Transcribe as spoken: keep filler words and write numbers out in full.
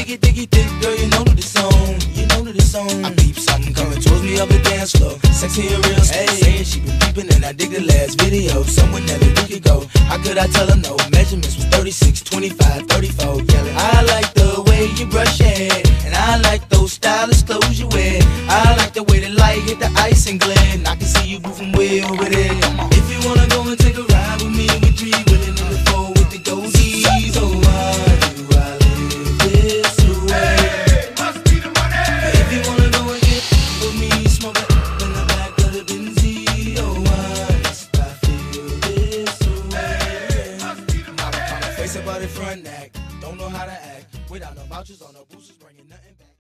Diggy, diggy, thick, girl, you know that it's on. You know that it's on. I peep something coming towards me up the dance floor. Sexy and real, hey. Saying she been peeping and I dig the last video. Someone that we could go. How could I tell her no? Measurements was thirty-six, twenty-five, thirty-four. Yelling, I like the way you brush your hair, and I like those stylish clothes you wear. I like the way the light hit the ice and glare, and I can see you moving way over there. If you wanna go and take a ride with me, we three willing in the four with the goldies. Oh, why do I live this way? Hey, must be the money. If you wanna go and get with me, smoke it in the back of the Benzie. Oh, why must I feel this way? Hey, must be the money. Face about it front neck, don't know how to act without no vouchers or no boosters. Bring